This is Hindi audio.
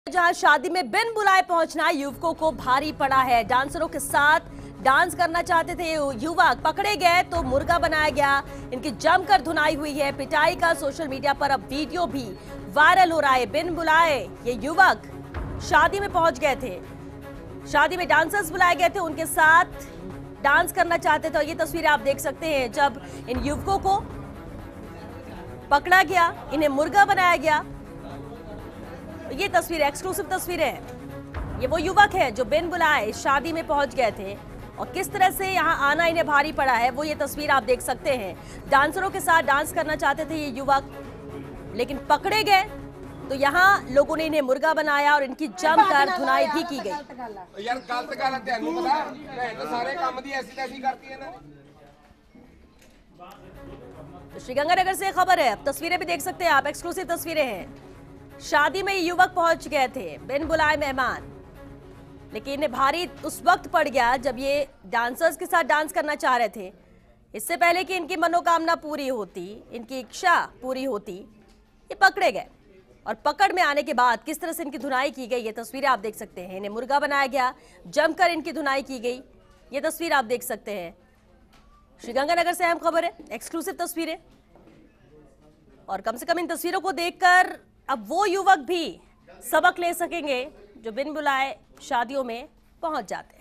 जहां शादी में बिन बुलाए पहुंचना युवकों को भारी पड़ा है। डांसरों के साथ डांस करना चाहते थे युवक, पकड़े गए तो मुर्गा बनाया गया। इनकी जमकर धुनाई हुई है। पिटाई का सोशल मीडिया पर अब वीडियो भी वायरल हो रहा है। बिन बुलाए ये युवक शादी में पहुंच गए थे। शादी में डांसर्स बुलाए गए थे, उनके साथ डांस करना चाहते थे। ये तस्वीरें आप देख सकते हैं जब इन युवकों को पकड़ा गया, इन्हें मुर्गा बनाया गया। ये तस्वीरें एक्सक्लूसिव तस्वीरें हैं। ये वो युवक है जो बिन बुलाए शादी में पहुंच गए थे और किस तरह से यहां आना इन्हें भारी पड़ा है, वो ये तस्वीर आप देख सकते हैं। डांसरों के साथ डांस करना चाहते थे ये युवक, लेकिन पकड़े गए तो यहां लोगों ने इन्हें मुर्गा बनाया और इनकी जमकर धुनाई भी की गई। यार गलत गल है, तेनू पता मैं तो सारे काम दी ऐसी तैसी करती है ना। तो श्रीगंगानगर से खबर है, अब तस्वीरें भी देख सकते हैं आप, एक्सक्लूसिव तस्वीरें हैं। शादी में ये युवक पहुंच गए थे बिन बुलाए मेहमान, लेकिन इन्हें भारी उस वक्त पड़ गया जब ये डांसर्स के साथ डांस करना चाह रहे थे। इससे पहले कि इनकी मनोकामना पूरी होती, इनकी इच्छा पूरी होती, ये पकड़े गए और पकड़ में आने के बाद किस तरह से इनकी धुनाई की गई, ये तस्वीरें आप देख सकते हैं। इन्हें मुर्गा बनाया गया, जमकर इनकी धुनाई की गई। ये तस्वीर आप देख सकते हैं। श्रीगंगानगर से अहम खबर है, एक्सक्लूसिव तस्वीरें। और कम से कम इन तस्वीरों को देखकर अब वो युवक भी सबक ले सकेंगे जो बिन बुलाए शादियों में पहुंच जाते हैं।